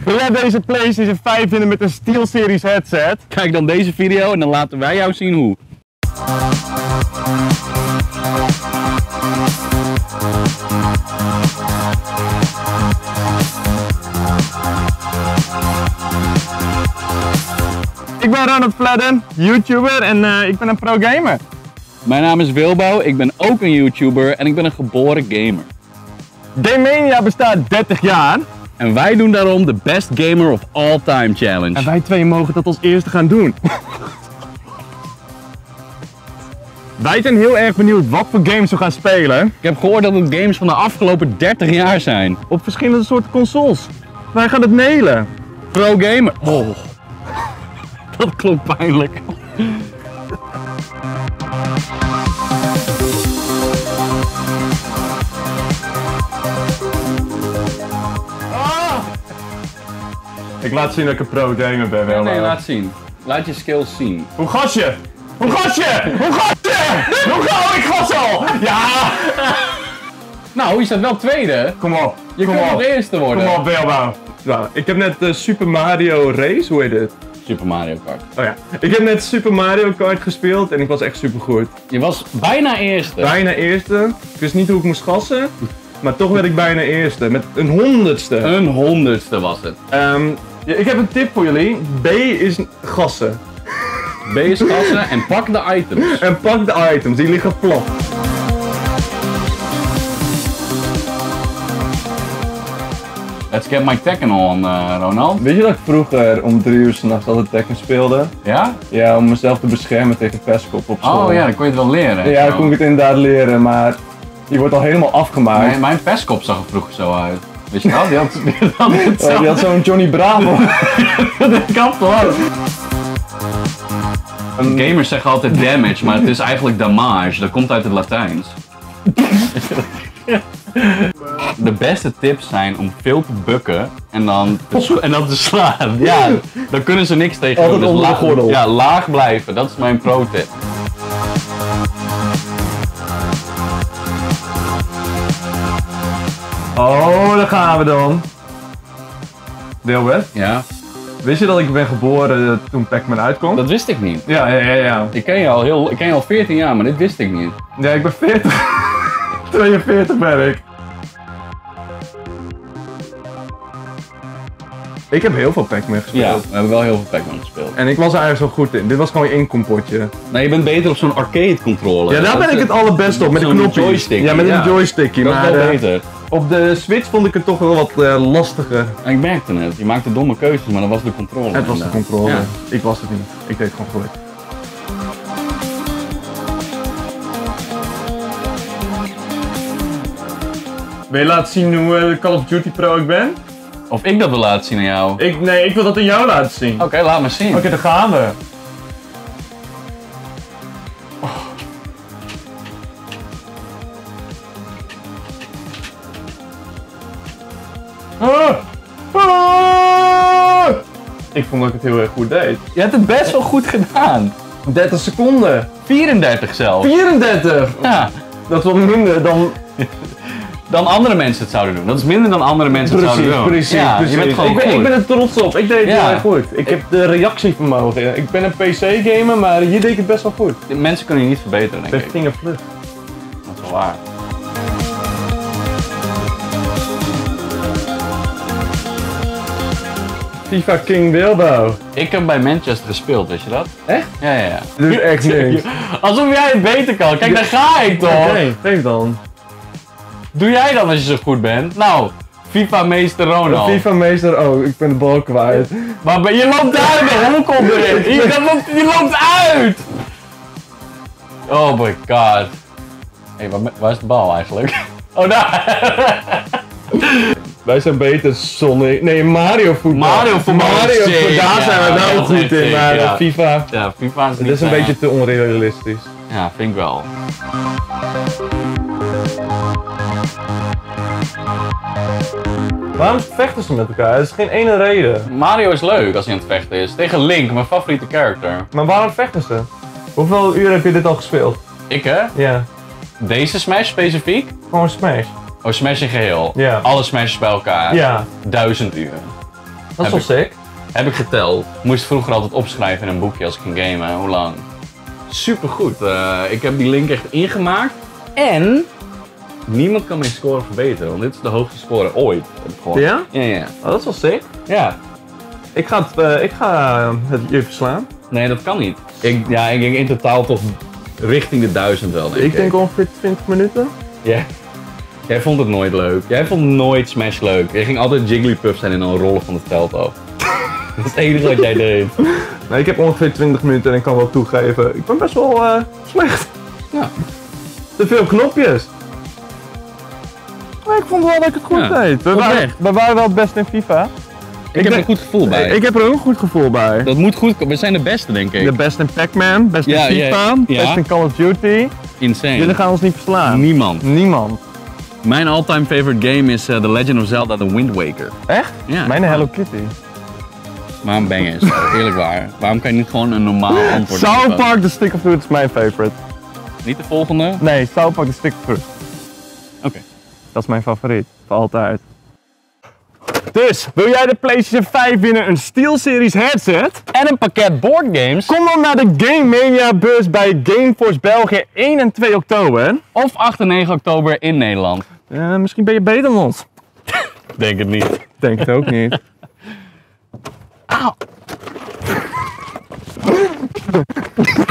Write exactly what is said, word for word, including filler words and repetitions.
Wil jij deze PlayStation vijf vinden met een SteelSeries headset? Kijk dan deze video en dan laten wij jou zien hoe. Ik ben Ronald Fladden, YouTuber en uh, ik ben een pro-gamer. Mijn naam is Wilbo, ik ben ook een YouTuber en ik ben een geboren gamer. Gamemania bestaat dertig jaar. En wij doen daarom de Best Gamer of All Time Challenge. En wij twee mogen dat als eerste gaan doen. Wij zijn heel erg benieuwd wat voor games we gaan spelen. Ik heb gehoord dat het games van de afgelopen dertig jaar zijn. Op verschillende soorten consoles. Wij gaan het nailen. Pro-gamer. Oh, dat klonk pijnlijk. Ik laat zien dat ik een pro-gamer ben. Nee, nee, laat zien. Laat je skills zien. Hoe gas je? Hoe gas je? Hoe gas je? Hoe ga ik gas al? Ja! Nou, je staat wel tweede. Kom op. Je kom kunt op. nog eerste worden. Kom op, Wilbo. Nou, ik heb net uh, Super Mario Race, hoe heet het? Super Mario Kart. Oh ja. Ik heb net Super Mario Kart gespeeld en ik was echt super goed. Je was bijna eerste. Bijna eerste. Ik wist niet hoe ik moest gassen, maar toch werd ik bijna eerste. Met een honderdste. Een honderdste was het. Um, ja, ik heb een tip voor jullie. B is gassen. B is gassen en pak de items. En pak de items, die liggen plat. Let's get my Tekken on, uh, Ronald. Weet je dat ik vroeger om drie uur 's nachts altijd Tekken speelde? Ja? Ja, om mezelf te beschermen tegen pestkop op school. Oh ja, dan kon je het wel leren. Ja, zo. dan kon ik het inderdaad leren, maar je wordt al helemaal afgemaakt. Mijn, mijn pestkop zag er vroeger zo uit. Weet je dat? Die had, die had, het Oh, zo. die had zo'n Johnny Bravo. Dat kan toch? Gamers zeggen altijd damage, maar het is eigenlijk damage. Dat komt uit het Latijns. De beste tips zijn om veel te bukken en dan te, scho- en dan te slaan. Ja, dan kunnen ze niks tegen doen. Altijd onder de laag, gordel. ja, laag blijven, dat is mijn pro-tip. Oh, daar gaan we dan. Wilbert, Ja, wist je dat ik ben geboren toen Pac-Man uitkwam? dat wist ik niet. Ja, ja, ja, ja. Ik ken je al, heel, ik ken je al veertien jaar, maar dit wist ik niet. Ja, ik ben veertig. tweeënveertig ben ik. Ik heb heel veel Pac-Man gespeeld. Ja, we hebben wel heel veel Pac-Man gespeeld. En ik was er eigenlijk zo goed in. Dit was gewoon je inkompotje. Nee, je bent beter op zo'n arcade controller. Ja, daar ben ik het allerbest op, met een Zo'n knopje. joystick. Ja, met Ja. een joystickje. Dat is Maar wel eh, beter. op de Switch vond ik het toch wel wat uh, lastiger. Ik merkte het. Je maakte domme keuzes, maar dat was de controller. Het was de inderdaad. controle. Ja. Ik was het niet. Ik deed het gewoon goed. Wil je laten zien hoe uh, Call of Duty pro ik ben? Of ik dat wil laten zien aan jou. Ik, nee, ik wil dat aan jou laten zien. Oké, Oké, laat maar zien. daar gaan we. Ah! Ah! Ik vond dat ik het heel erg goed deed. Je hebt het best wel goed gedaan. dertig seconden. vierendertig zelfs. vierendertig! Ja, Dat is wat minder dan... dan andere mensen het zouden doen. Dat is minder dan andere mensen het Precies, zouden doen. precies, ja, precies. Je bent gewoon ik, ben, goed. ik ben er trots op. Ik deed het Ja. heel erg goed. Ik heb de reactievermogen. Ik ben een P C-gamer, maar hier deed ik het best wel goed. Mensen kunnen je niet verbeteren, Ik denk ben ik. vingervlug. Dat is wel waar. FIFA King Wilbo. Ik heb bij Manchester gespeeld, weet je dat? Echt? Ja, ja, ja. Doe ik echt niks. Alsof jij het beter kan. Kijk, daar ga ik toch? Oké, geef dan. Doe jij dan als je zo goed bent? Nou, FIFA-meester Ronald. FIFA meester, oh, ik ben de bal kwijt. Maar ben- je loopt uit, de hol komt erin. Je, dat loopt, je loopt uit! Oh my god. Hé, hey, waar, waar is de bal eigenlijk? Oh, daar! Wij zijn beter Sonic. Nee, Mario voetbal. Mario voetbal is Mario sick, voetbal, daar ja, zijn we nou dat is goed echt in, sick, maar ja. FIFA, Ja, FIFA is dat niet is een eh, beetje te onrealistisch. Ja, vind ik wel. Waarom vechten ze met elkaar? Er is geen ene reden. Mario is leuk als hij aan het vechten is. Tegen Link, mijn favoriete character. Maar waarom vechten ze? Hoeveel uur heb je dit al gespeeld? Ik hè? Ja, Deze Smash specifiek? gewoon Smash. Oh, Smash in geheel. Ja. Alle Smashes bij elkaar. Ja. Duizend uur. Dat is wel sick. Heb ik geteld. Moest vroeger altijd opschrijven in een boekje als ik ging gamen. Hoe lang? Supergoed. Uh, ik heb die link echt ingemaakt. En niemand kan mijn score verbeteren, want dit is de hoogste score ooit. Heb ik gewoon. Ja? Ja, ja. Oh, dat is wel sick. Ja. Ik ga het, uh, ik ga het je verslaan. Nee, dat kan niet. Ik, ja, ik denk in totaal toch richting de duizend wel, denk ik. Ik denk ongeveer twintig minuten. Ja. Jij vond het nooit leuk. Jij vond nooit Smash leuk. Jij ging altijd Jigglypuff zijn en dan rollen van het veld af. Dat is het enige wat jij deed. Nee, ik heb ongeveer twintig minuten en ik kan wel toegeven. Ik ben best wel uh, slecht. Ja. Te veel knopjes. Maar ik vond wel dat ik het goed Ja, deed. We waren, we waren wel best in FIFA. Ik, ik heb er een goed gevoel bij. Ik heb er ook een goed gevoel bij. Dat moet goed komen. We zijn de beste, denk ik. De best in Pac-Man, best ja, in FIFA, ja, ja. best in Call of Duty. Insane. Jullie gaan ons niet verslaan. Niemand. Niemand. Mijn all-time favorite game is uh, The Legend of Zelda The Wind Waker. Echt? Ja. Mijn Hello Kitty. Waarom ben je zo? Eerlijk waar. Waarom kan je niet gewoon een normaal antwoord geven? South Park The Stick of Truth is mijn favorite. Niet de volgende? Nee, South Park The Stick of Truth. Oké. Okay. Dat is mijn favoriet. Voor altijd. Dus, wil jij de PlayStation vijf winnen, een SteelSeries headset en een pakket boardgames? Kom dan naar de Game Mania beurs bij Gameforce België één en twee oktober. Of acht en negen oktober in Nederland. Uh, misschien ben je beter dan ons. Denk het niet. Denk het ook niet. Auw.